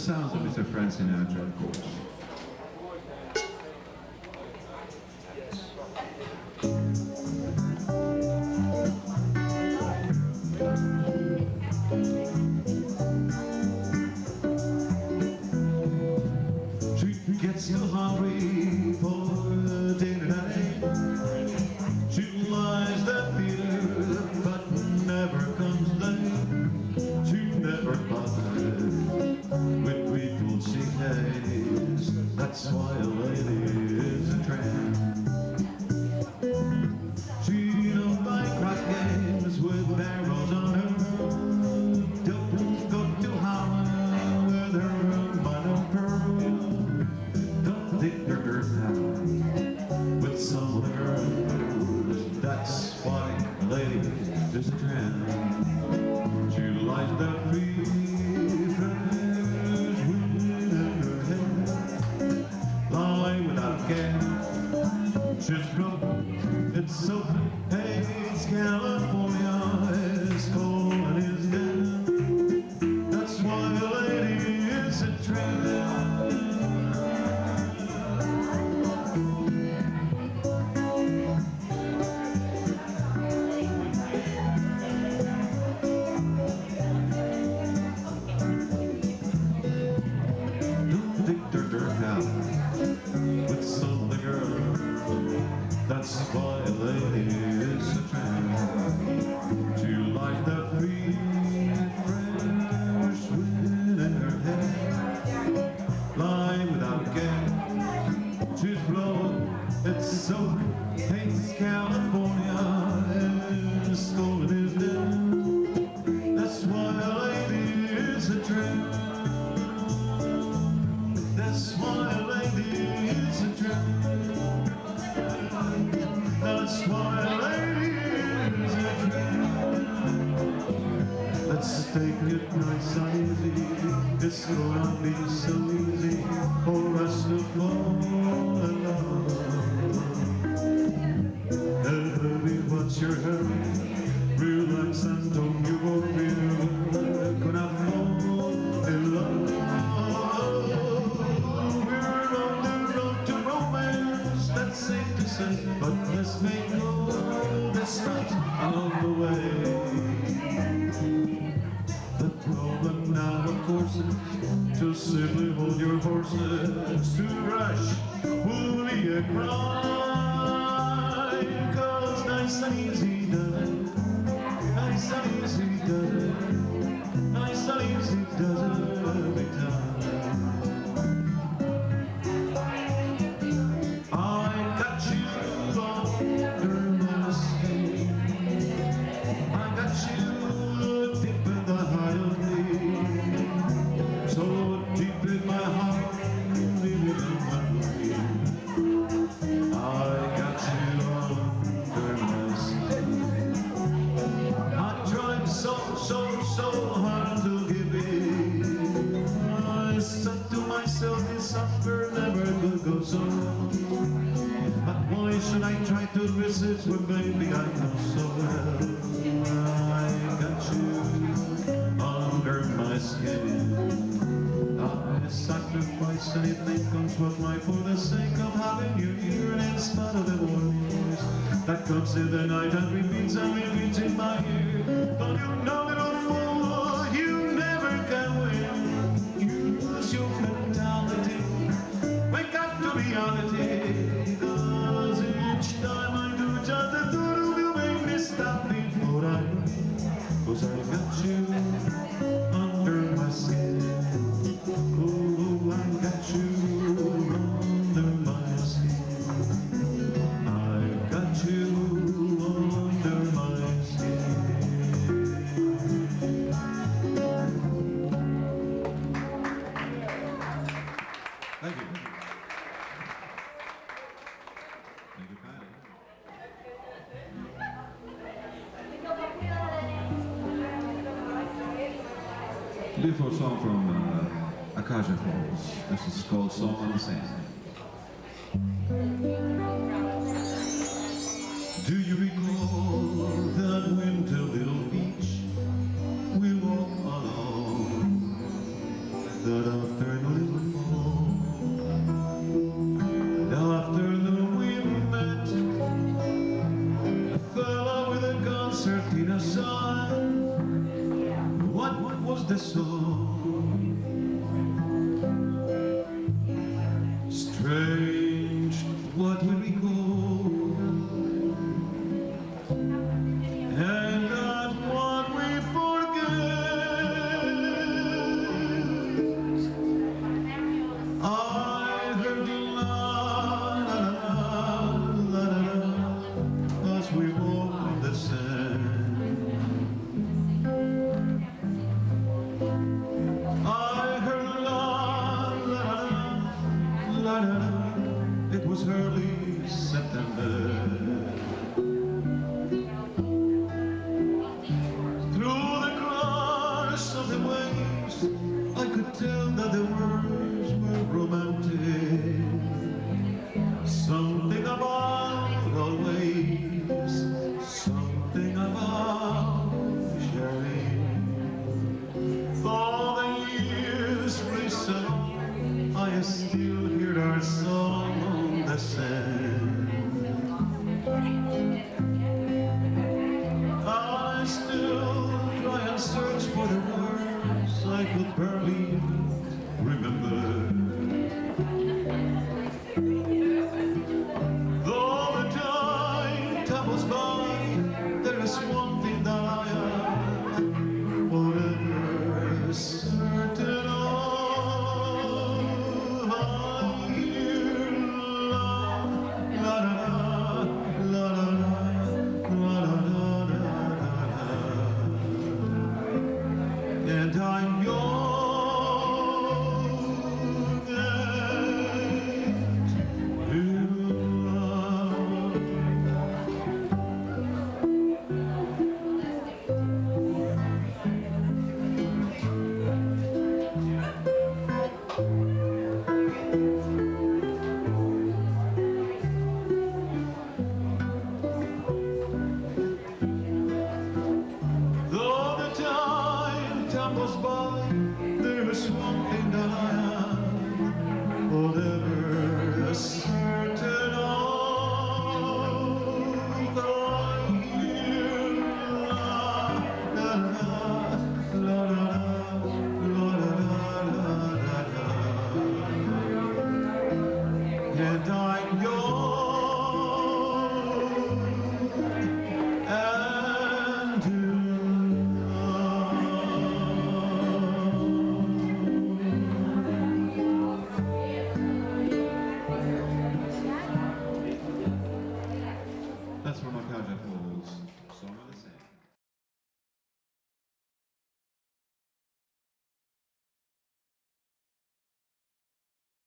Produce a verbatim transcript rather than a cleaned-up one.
sounds of Mister Frank Sinatra, of course. She gets too hungry for dinner night. She lies there theater, but never comes late. She never bothers with people she hates. That's why a lady is a tramp. She don't like rock games with barrels on her. Don't go to Holland with her minor pearl. Don't dig her dirt out with some of the girls. That's why a lady is a tramp. She lies there free, fresh wind in her hair, lie without care. She's broke, it's so hey, it's California, it's cold and it's dead. That's why a lady is a tramp. With some of the girls, that's why a lady is a tramp. She lies there free, fresh wind in her hair, lie without care. She's blown, it's so hates California, and stolen is dead. That's why a lady is a tramp. That's why a lady is a tramp. That's why a lady is a tramp. Let's take it nice and easy. It's gonna be so easy for us to fall in love. Hey baby, what's your hurry? Relax and don't you worry. We're gonna fall in love. But let's make all this night on the way. The problem now, of course, is to simply hold your horses, to rush, would be a crime. Cause nice and easy does it, nice and easy does it, nice and easy does it every time. Go so wrong. But why should I try to resist when baby I know so well I got you under my skin. I sacrifice anything comes what might for the sake of having you here, and in spite of the voice that comes in the night and repeats and repeats in my ear. Don't you know, little fool, you never can win. Use your mentality. Wake up to reality, cause each time I do just a doodle, you make me stop before I run. Cause I got you under my skin. Oh, I got you under my skin. I've got you under my skin. Thank you. Thank you, Patty. Beautiful song from uh, Acacia Falls. This is called Song on the Sand. Do you recall that winter little beach we walked along? That after Strange, what will we call? And not what we forget. I heard la la la la la as we walked on the sand. I heard la la la la. It was early September. Through the crash of the waves, I could tell that the words were romantic. Something about always, something about sharing. All the years race on, I still hear our song on the sand. I still try and search for the words I could barely remember. Though the time tumbles by, there is one thing that I am forever certain of. I hear la la la la la la la la, and I'm young and in love. Though the time tumbles by, there is one thing that I am forever certain of. I hear la la la la la la la la la, and I